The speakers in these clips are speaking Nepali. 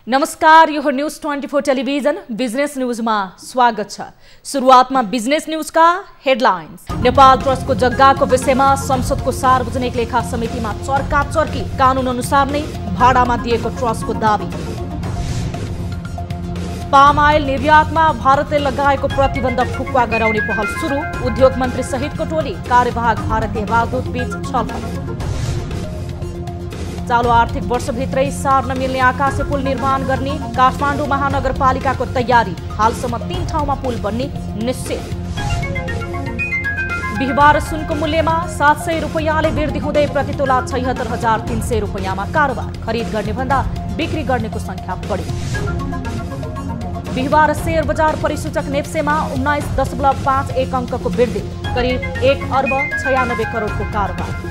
नमस्कार, यो न्यूज 24 टेलिभिजन बिजनेस न्यूजमा स्वागत छ। सुरुवातमा बिजनेस न्यूजका हेडलाइन्स। नेपाल ट्रस्टको जग्गाको विषयमा संसदको सार्वजनिक लेखा समितिमा चर्काचर्की, कानून अनुसार नै भाडामा दिएको ट्रस्टको दाबी। पाम आयल निर्यातमा भारतले लगाएको प्रतिबन्ध फुक्वा गराउने पहल सुरु, उद्योग मन्त्री सहितको टोली कार्यवाहक भारतीय राजदूत बीच छलफल। चालू आर्थिक वर्षभित्रै सार्न मिल्ने आकाशे पुल निर्माण गर्ने काठमाडौँ महानगरपालिकाको तयारी, हालसम्म 3 ठाउँमा पुल बन्ने निश्चित। बिहिबार सुनको मूल्यमा 700 रुपैयाँले वृद्धि हुँदै प्रतितोला 76,300 रुपैयाँमा कारोबार, खरिद गर्ने भन्दा बिक्री गर्नेको संख्या बढी। बिहिबार शेयर बजार परिसूचक नेप्सेमा 19.51 अङ्कको वृद्धि, करिब 1 अर्ब 96 करोडको कारोबार।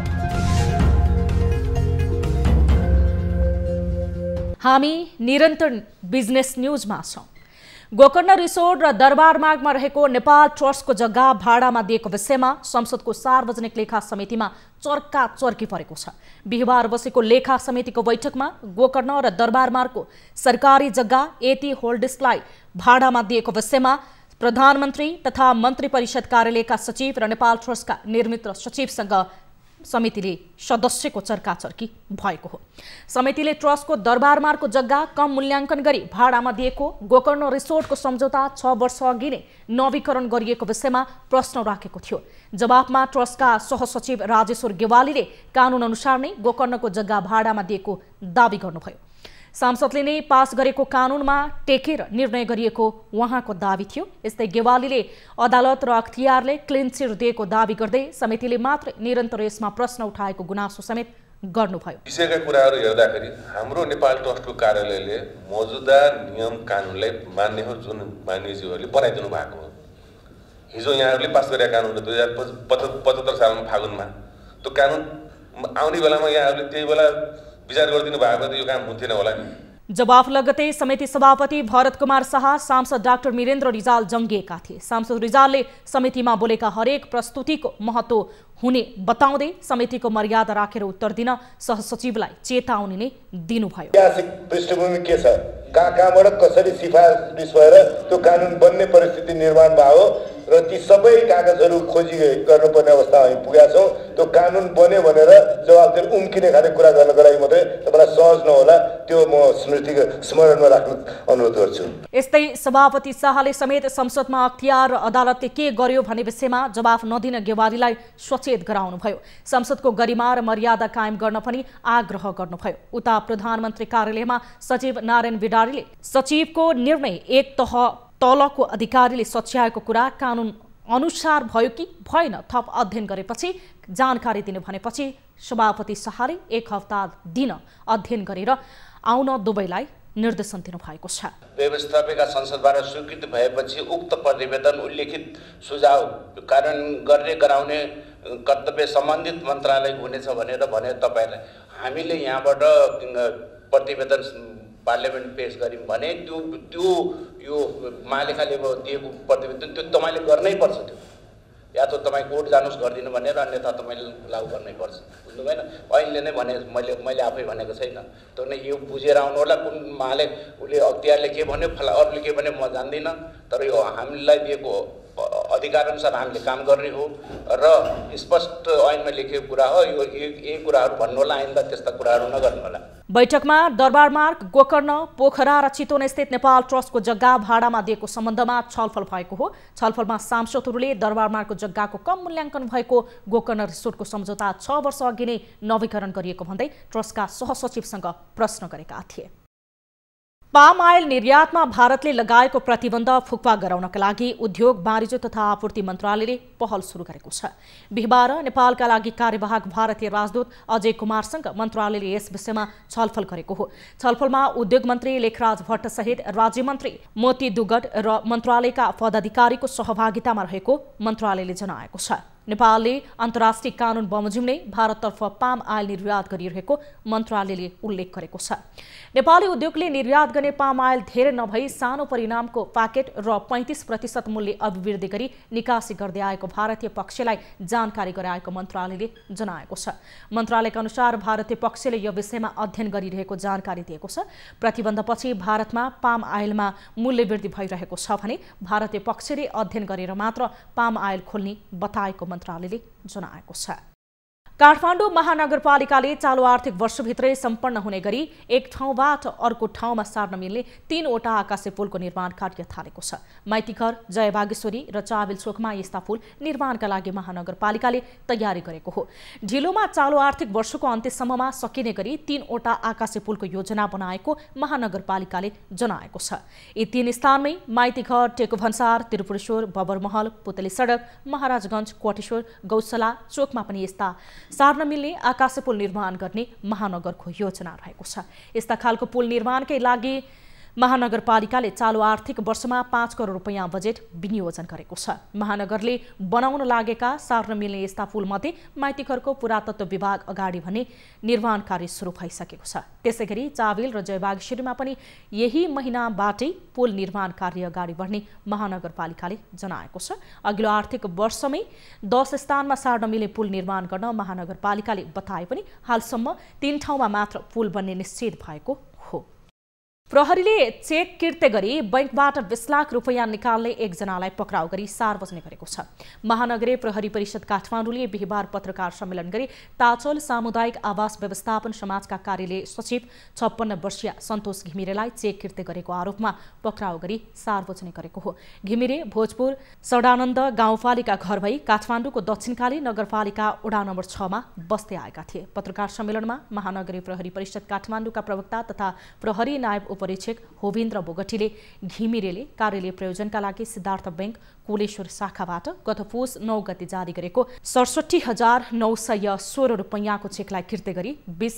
हामी निरन्तर बिजनेस न्यूजमा छौं। गोकर्ण रिसोर्ट र दरबार मार्गमा रहेको नेपाल ट्रस्टको जग्गा भाडामा दिएको विषयमा संसदको सार्वजनिक लेखा समितिमा चर्काचर्की परेको छ। बिहिबार बसेको लेखा समितिको बैठकमा गोकर्ण र दरबार मार्गको सरकारी जग्गा एटी होल्डिसलाई भाडामा दिएको विषयमा प्रधानमन्त्री तथा मन्त्री परिषद कार्यालयका सचिव र नेपाल ट्रस्टका निर्मित सचिवसँग समितिले सदस्यको चर्काचर्की भएको हो। समितिले ट्रस्टको दरबार मार्गको जग्गा कम मूल्याङ्कन गरी भाडामा दिएको, गोकर्ण रिसोर्टको सम्झौता 6 वर्ष अघि नै नवीकरण गरिएको विषयमा प्रश्न राखेको थियो। जवाफमा ट्रस्टका सहसचिव राजेश्वर गेवालीले कानून अनुसार नै गोकर्णको जग्गा भाडामा दिएको दावी गर्नुभयो। सांसदले नै पास गरेको कानूनमा टेकेर निर्णय गरिएको उहाँको दावी थियो। यस्तै गेवालीले अदालत र अख्तियारले क्लिन चिट दिएको दावी गर्दै समितिले मात्र निरन्तर यसमा प्रश्न उठाएको गुनासो समेत गर्नुभयो। विषयका कुराहरू हेर्दाखेरि हाम्रो नेपाल ट्रस्टको कार्यालयले मौजुदा नियम कानूनलाई मान्ने हो, जुन मान्यज्यूहरूले बनाइदिनु भएको हो। हिजो यहाँहरूले पास गरेका कानून 2075 सालमा फागुनमा, त्यो कानून आउने बेलामा यहाँहरूले त्यही बेला विचार गरिदिनु भएको त यो काम हुन्थेन होला नि। जवाफ लगतै समिति सभापति भरत कुमार शाह, सांसद डाक्टर वीरेन्द्र रिजाल जंगिएका थिए। सांसद रिजालले समितिमा बोलेका हरेक प्रस्तुतिको महत्व हुने बताउँदै समितिको मर्यादा राखेर उत्तर दिन सहसचिवलाई चेतावनी नै दिनुभयो। ऐतिहासिक पृष्ठभूमि के छ, कहाँबाट कसरी सिफारिस भएर त्यो कानून बन्ने परिस्थिति निर्माण भयो र ती सबै कागजहरू खोजी गर्नुपर्ने अवस्था हामी पुगेका छौँ। त्यो कानून बन्यो भनेर जवाब दिएर उम्किने खाले कुरा गर्नको लागि मात्रै तपाईँलाई सहज नहोला, त्यो म स्मरणमा राख्न अनुरोध गर्छु। यस्तै सभापति शाहले समेत संसदमा अख्तियार र अदालतले के गर्यो भन्ने विषयमा जवाफ नदिन गेवालीलाई सचेत गराउनुभयो। संसदको गरिमा र मर्यादा कायम गर्न पनि आग्रह गर्नुभयो। उता प्रधानमन्त्री कार्यालयमा सचिव नारायण बिडारीले सचिवको निर्णय एक तह तलको अधिकारीले सच्याएको कुरा कानून अनुसार भयो कि भएन थप अध्ययन गरेपछि जानकारी दिने भनेपछि सभापति शाहले 1 हप्ता दिन अध्ययन गरेर आउन दुवैलाई निर्देशन दिनुभएको छ। व्यवस्थापिका संसदबाट स्वीकृति भएपछि उक्त प्रतिवेदन उल्लेखित सुझाव कार्यान्वयन गर्ने गराउने कर्तव्य सम्बन्धित मन्त्रालय हुनेछ भनेर भने तपाईँलाई हामीले यहाँबाट प्रतिवेदन पार्लियामेन्ट पेश गर्यौँ भने त्यो यो महालेखाले दिएको प्रतिवेदन त्यो तपाईँले गर्नै पर्छ। त्यो या त तपाईँ कोर्ट जानुहोस् गरिदिनु भनेर, अन्यथा तपाईँले लागू गर्नै पर्छ। बुझ्नु भएन? अहिले नै भने मैले आफै भनेको छैन। त्यो नै यो बुझेर आउनु होला। कुन महाले उसले अख्तियारले के भन्यो, अरूले के भन्यो म जान्दिनँ, तर यो हामीलाई दिएको अधिकार अनुसार हामीले काम गर्ने हो र स्पष्ट ऐनमा लेखेको कुरा हो। यो यही कुराहरू भन्नु होला, आइन्दा त्यस्ता कुराहरू नगर्नु होला। बैठकमा दरबार मार्ग, गोकर्ण, पोखरा र चितवन स्थित नेपाल ट्रस्टको जग्गा भाडामा दिएको सम्बन्धमा छलफल भएको हो। छलफलमा सांसदहरूले दरबार मार्गको जग्गाको कम मूल्याङ्कन भएको गोकर्ण रिसोर्टको सम्झौता 6 वर्ष अघि नै नवीकरण गरिएको भन्दै ट्रस्टका सहसचिवसँग प्रश्न गरेका थिए। पाम आयल निर्यातमा भारतले लगाएको प्रतिबन्ध फुक्वा गराउनका लागि उद्योग वाणिज्य तथा आपूर्ति मन्त्रालयले पहल सुरु गरेको छ। बिहिबार नेपालका लागि कार्यवाहक भारतीय राजदूत अजय कुमारसँग मन्त्रालयले यस विषयमा छलफल गरेको हो। छलफलमा उद्योग मन्त्री लेखराज भट्ट सहित राज्य मन्त्री मोती दुगड र मन्त्रालयका पदाधिकारीको सहभागितामा रहेको मन्त्रालयले जनाएको छ। नेपालले अन्तर्राष्ट्रिय कानून बमोजिम नै भारततर्फ पाम आयल निर्यात गरिरहेको मन्त्रालयले उल्लेख गरेको छ। नेपाली उद्योगले निर्यात गर्ने पाम आयल धेरै नभई सानो परिमाणको प्याकेट र 35% मूल्य अभिवृद्धि गरी निकासी गर्दै आएको भारतीय पक्षलाई जानकारी गराएको मन्त्रालयले जनाएको छ। मन्त्रालयका अनुसार भारतीय पक्षले यो विषयमा अध्ययन गरिरहेको जानकारी दिएको छ। प्रतिबन्धपछि भारतमा पाम आयलमा मूल्य वृद्धि भइरहेको छ भने भारतीय पक्षले अध्ययन गरेर मात्र पाम आयल खोल्ने बताएको मन्त्रालयले जनाएको छ। काठमाडौँ महानगरपालिकाले चालु आर्थिक वर्षभित्रै सम्पन्न हुने गरी एक ठाउँबाट अर्को ठाउँमा सार्न मिल्ने 3वटा आकाशे पुलको निर्माण कार्य थालेको छ। माइतीघर, जयबागेश्वरी र चाबिल चोकमा यस्ता पुल निर्माणका लागि महानगरपालिकाले तयारी गरेको हो। ढिलोमा चालु आर्थिक वर्षको अन्त्यसम्ममा सकिने गरी 3वटा आकाशे पुलको योजना बनाएको महानगरपालिकाले जनाएको छ। यी 3 स्थानमै माइतीघर, टेकुभन्सार, त्रिपुरेश्वर, बबरमहल, पुतली सडक, महाराजगञ्ज, कोटेश्वर, गौशाला चोकमा पनि यस्ता सार्न मिल्ने आकाशे पुल निर्माण गर्ने महानगरको योजना रहेको छ। यस्ता खालको पुल निर्माणकै लागि महानगरपालिकाले चालु आर्थिक वर्षमा 5 करोड रुपैयाँ बजेट विनियोजन गरेको छ। महानगरले बनाउन लागेका सार्न मिल्ने यस्ता पुलमध्ये माइतीघरको पुरातत्व विभाग अगाडि भने निर्माण कार्य सुरु भइसकेको छ। त्यसैगरी चाबिल र जयबागेश्वरीमा पनि यही महिनाबाटै पुल निर्माण कार्य अगाडि बढ्ने महानगरपालिकाले जनाएको छ। अघिल्लो आर्थिक वर्षमै 10 स्थानमा सार्न मिल्ने पुल निर्माण गर्न महानगरपालिकाले बताए पनि हालसम्म 3 ठाउँमा मात्र पुल बन्ने निश्चित भएको हो। प्रहरीले चेक किर्ते गरी बैंकबाट 20 लाख रुपैयाँ निकाल्ने एकजनालाई पक्राउ गरी सार्वजनिक गरेको छ। महानगरीय प्रहरी परिषद काठमाडौँले बिहिबार पत्रकार सम्मेलन गरी ताचल सामुदायिक आवास व्यवस्थापन समाजका कार्यालय सचिव 56 वर्षीय सन्तोष घिमिरेलाई चेक किर्ते गरेको आरोपमा पक्राउ गरी सार्वजनिक गरेको हो। घिमिरे भोजपुर सडानन्द गाउँपालिका घर भई काठमाडौँको दक्षिणकाली नगरपालिका वडा नम्बर 6 मा बस्दै आएका थिए। पत्रकार सम्मेलनमा महानगरीय प्रहरी परिषद काठमाडौँका प्रवक्ता तथा प्रहरी नायब परीक्षक होविन्द्र बोगटीले घिमिरेले कार्यालय प्रयोजनका लागि सिद्धार्थ बैंक कोलेश्वर शाखाबाट गत पुस 9 गते जारी गरेको 67,916 रुपैयाँको चेकलाई किर्ते गरी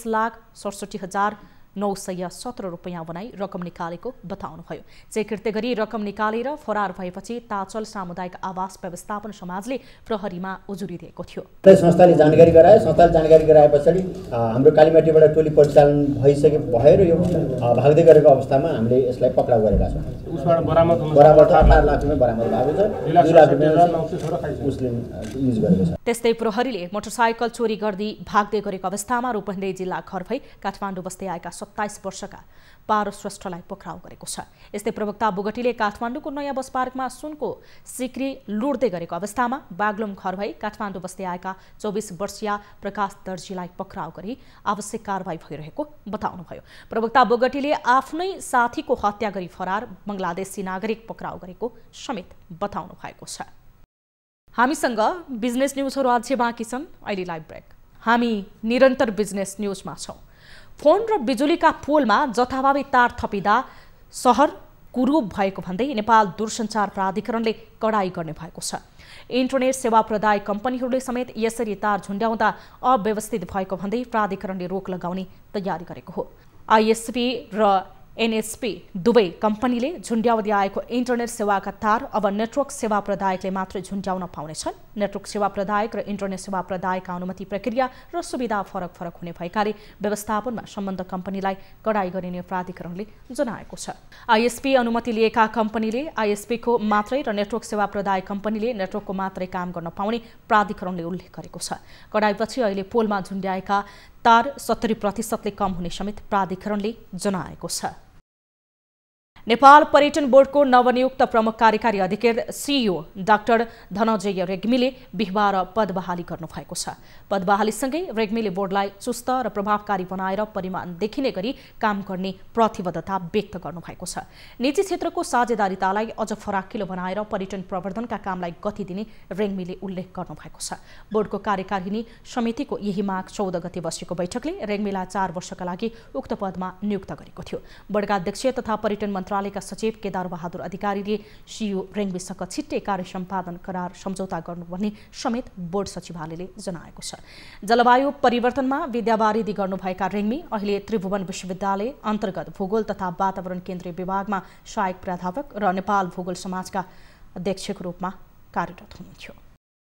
20,67,917 रुपैयाँ बनाई रकम निकालेको बताउनुभयो। चेक किर्ते गरी रकम निकालेर फरार भएपछि ताचल सामुदायिक आवास व्यवस्थापन समाजले प्रहरीमा उजुरी दिएको थियो। संस्थाले जानकारी गरायो। संस्थाले जानकारी गराएपछि हाम्रो कालीमाटीबाट टोली परिचालन भएर यो भाग्दै गरेको अवस्थामा हामीले यसलाई पक्राउ गरेका छौँ। उसबाट बरामद 18 लाख रुपैयाँ बरामद भएको छ। 2 लाख रुपैयाँ उसले युज गरेको छ। त्यस्तै प्रहरीले मोटरसाइकल चोरी गर्दै भाग्दै गरेको अवस्थामा रूपन्देही जिल्ला घर भई काठमाडौँ बस्दै आएका 27 वर्षका पारस श्रेष्ठलाई पक्राउ गरेको छ। यस्तै प्रवक्ता बोगटीले काठमाडौँको नयाँ बस पार्कमा सुनको सिक्री लुट्दै गरेको अवस्थामा बागलुङ घर भई काठमाडौँ बस्दै आएका 24 वर्षीय प्रकाश दर्जीलाई पक्राउ गरी आवश्यक कारबाही भइरहेको बताउनुभयो। प्रवक्ता बोगटीले आफ्नै साथीको हत्या गरी फरार बंगलादेशी नागरिक पक्राउ गरेको समेत बताउनु भएको छ। हामीसँग बिजनेस न्यूजहरू अझै बाँकी छन्। अहिले लाइभ ब्रेक। हामी निरन्तर बिजनेस न्यूजमा छौँ। फोन र बिजुलीका पोलमा जथाभावी तार थपिँदा सहर कुरूप भएको भन्दै नेपाल दूरसञ्चार प्राधिकरणले कडाई गर्ने भएको छ। इन्टरनेट सेवा प्रदायक कम्पनीहरूले समेत यसरी तार झुन्ड्याउँदा अव्यवस्थित भएको भन्दै प्राधिकरणले रोक लगाउने तयारी गरेको हो। आईएसपी र एनएसपी दुवै कम्पनीले झुन्ड्याउँदै आएको इन्टरनेट सेवाका तार अब नेटवर्क सेवा प्रदायकले मात्रै झुन्ड्याउन पाउनेछन्। नेटवर्क सेवा प्रदायक र इन्टरनेट सेवा प्रदायकका अनुमति प्रक्रिया र सुविधा फरक फरक हुने भएकाले व्यवस्थापनमा सम्बन्ध कम्पनीलाई कडाई गरिने प्राधिकरणले जनाएको छ। आईएसपी अनुमति लिएका कम्पनीले आईएसपीको मात्रै र नेटवर्क सेवा प्रदायक कम्पनीले नेटवर्कको मात्रै काम गर्न पाउने प्राधिकरणले उल्लेख गरेको छ। कडाईपछि अहिले पोलमा झुन्ड्याएका तार 70% कम हुने समेत प्राधिकरणले जनाएको छ। नेपाल पर्यटन बोर्डको नवनियुक्त प्रमुख कार्यकारी अधिकृत सीईओ डाक्टर धनञ्जय रेग्मीले बिहिबार पदबहाली गर्नुभएको छ। पदबहालीसँगै रेग्मीले बोर्डलाई चुस्त र प्रभावकारी बनाएर परिमाण देखिने गरी काम गर्ने प्रतिबद्धता व्यक्त गर्नुभएको छ। निजी क्षेत्रको साझेदारीतालाई अझ फराकिलो बनाएर पर्यटन प्रवर्धनका कामलाई गति दिने रेग्मीले उल्लेख गर्नुभएको छ। बोर्डको कार्यकारिणी समितिको यही माघ 14 गते बसेको बैठकले रेग्मीलाई 4 वर्षका लागि उक्त पदमा नियुक्त गरेको थियो। बोर्डका अध्यक्ष तथा पर्यटन मन्त्रालयका सचिव केदार बहादुर अधिकारीले सीईओ रेग्मीसँग छिट्टै कार्य सम्पादन करार सम्झौता गर्नुपर्ने समेत बोर्ड सचिवालयले जनाएको छ। जलवायु परिवर्तनमा विद्यावारिधि गर्नुभएका रेग्मी अहिले त्रिभुवन विश्वविद्यालय अन्तर्गत भूगोल तथा वातावरण केन्द्रीय विभागमा सहायक प्राध्यापक र नेपाल भूगोल समाजका अध्यक्षको रूपमा कार्यरत हुनुहुन्थ्यो।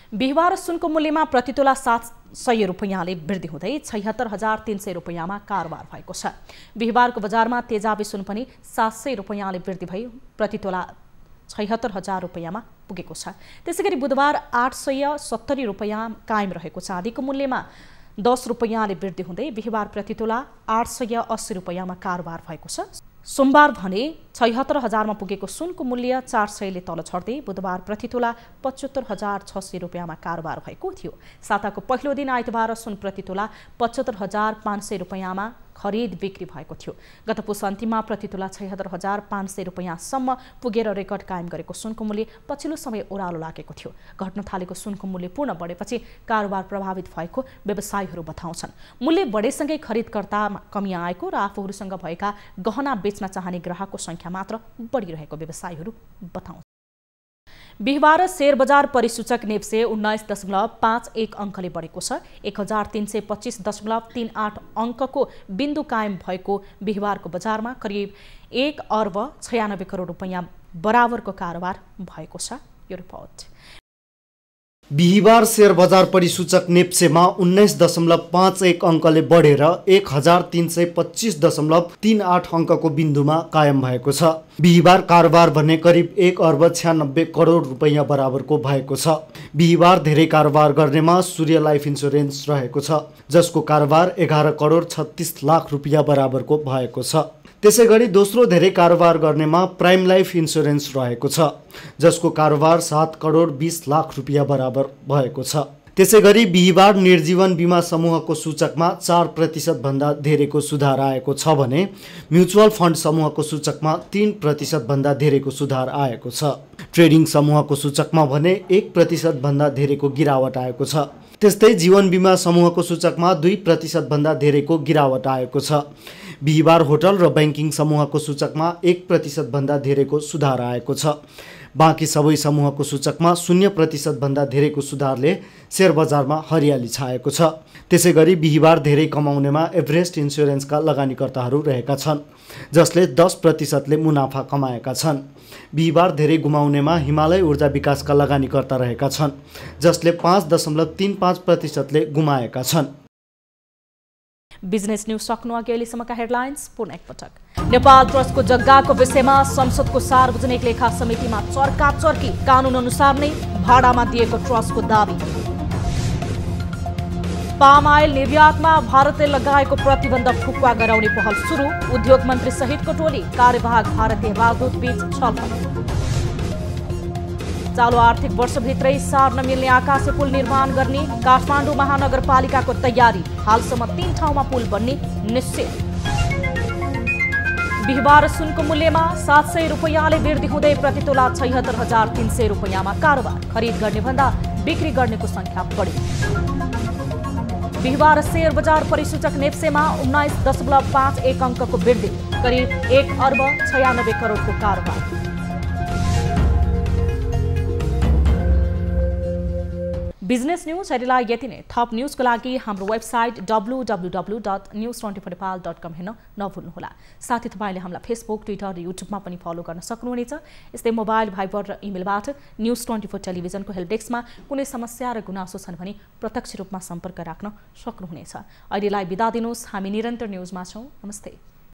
बिहिबार सुनको मूल्यमा प्रतितोला 700 रुपैयाँले वृद्धि हुँदै 76,300 रुपैयाँमा कारोबार भएको छ। बिहिबारको बजारमा तेजाबी सुन पनि 700 रुपैयाँले वृद्धि भई प्रतितोला 76,000 रुपैयाँमा पुगेको छ। त्यसैगरी बुधबार 870 रुपैयाँ कायम रहेको चाँदीको मूल्यमा 10 रुपैयाँले वृद्धि हुँदै बिहिबार प्रतितोला 880 रुपैयाँमा कारोबार भएको छ। सोमबार भने 76,000मा पुगेको सुनको मूल्य 400ले तल झर्दै बुधबार प्रतितोला 75,600 रुपैयाँमा कारोबार भएको थियो। साताको पहिलो दिन आइतबार सुन प्रतितोला 75,500 रुपैयाँमा खरिद बिक्री भएको थियो। गत पुस अन्तिममा प्रतितोला 76,500 रुपैयाँसम्म पुगेर रेकर्ड कायम गरेको सुनको मूल्य पछिल्लो समय ओह्रालो लागेको थियो। घट्न थालेको सुनको मूल्य पूर्ण बढेपछि कारोबार प्रभावित भएको व्यवसायीहरू बताउँछन्। मूल्य बढेसँगै खरिदकर्तामा कमी आएको र आफूहरूसँग भएका गहना बेच्न चाहने ग्राहकको संख्या मात्र बढिरहेको व्यवसायीहरू बताउँछन्। बिहिबार शेयर बजार परिसूचक नेप्से 19.51 अङ्कले बढेको छ। 1325.38 अङ्कको बिन्दु कायम भएको बिहिबारको बजारमा करिब 1 अर्ब 96 करोड रुपैयाँ बराबरको कारोबार भएको छ। यो रिपोर्ट। बिहिबार शेयर बजार परिसूचक नेप्सेमा 19.51 अङ्कले बढेर 1325.38 अङ्कको बिन्दुमा कायम भएको छ। बिहिबार कारोबार भने करिब 1 अर्ब 96 करोड रुपैयाँ बराबरको भएको छ। बिहिबार धेरै कारोबार गर्नेमा सूर्य लाइफ इन्स्योरेन्स रहेको छ, जसको कारोबार 11 करोड 36 लाख रुपैयाँ बराबरको भएको छ। त्यसैगरी दोस्रो धेरै कारोबार गर्नेमा प्राइम लाइफ इन्स्योरेन्स रहेको छ, जसको कारोबार 7 करोड 20 लाख रुपैयाँ बराबर भएको छ। त्यसैगरी बिहिबार निर्जीवन बीमा समूहको सूचकमा 4% भन्दा धेरैको सुधार आएको छ भने म्युचुअल फन्ड समूहको सूचकमा 3% भन्दा धेरैको सुधार आएको छ। ट्रेडिङ समूहको सूचकमा भने 1% भन्दा धेरैको गिरावट आएको छ। त्यस्तै जीवन बीमा समूहको सूचकमा 2% भन्दा धेरैको गिरावट आएको छ। बिहिबार होटल र बैंकिङ समूहको सूचकमा 1% भन्दा धेरैको सुधार आएको छ। बाँकी सबै समूहको सूचकमा 0% भन्दा धेरैको सुधारले शेयर बजारमा हरियाली छाएको छ। त्यसैगरी बिहिबार धेरै कमाउनेमा एभरेस्ट इन्स्योरेन्सका लगानीकर्ताहरू रहेका छन्, जसले 10%ले मुनाफा कमाएका छन्। बिहिबार धेरै गुमाउनेमा हिमालय ऊर्जा विकासका लगानीकर्ता रहेका छन्, जसले 5.35%ले गुमाएका छन्। बिजनेस न्यूज सक्नु अघि अहिलेसम्मका हेडलाइन्स पुनः एकपटक। नेपाल ट्रस्टको जग्गाको विषयमा संसदको सार्वजनिक लेखा समितिमा चर्काचर्की, कानून अनुसार नै भाडामा दिएको ट्रस्टको दाबी। पाम आयल निर्यातमा भारतले लगाएको प्रतिबन्ध फुकुवा गराउने पहल सुरु, उद्योग मन्त्री सहितको टोली कार्यवाहक भारतीय राजदूत बीच छलफल। चालु आर्थिक वर्षभित्रै सार्न मिल्ने आकाशे पुल निर्माण गर्ने काठमाडौँ महानगरपालिकाको तयारी, हालसम्म 3 ठाउँमा पुल बन्ने निश्चित। बिहिबार सुनको मूल्यमा 700 रुपैयाँले वृद्धि हुँदै प्रतितोला 76,300 रुपैयाँमा कारोबार, खरिद गर्ने भन्दा बिक्री गर्नेको संख्या बढी। बिहिबार शेयर बजार परिसूचक नेप्सेमा 19.51 अङ्कको वृद्धि, करिब 1 अर्ब 96 करोडको कारोबार। बिजनेस न्यूज हेडलाइन यति नै। थप न्यूजको लागि हाम्रो वेबसाइट www.news24nepal.com हेर्न नभुल्नुहोला। साथै तपाईले हामीलाई फेसबुक, ट्विटर र युट्युबमा पनि फलो गर्न सक्नुहुनेछ। यस्तै मोबाइल, भाइबर र इमेलबाट न्यूज 24 टेलिभिजनको हेल्प डेस्कमा कुनै समस्या र गुनासो छन् भने प्रत्यक्ष रूपमा सम्पर्क राख्न सक्नुहुनेछ। अहिलेलाई बिदा दिनुहोस्। हामी निरन्तर न्यूजमा छौँ। नमस्ते।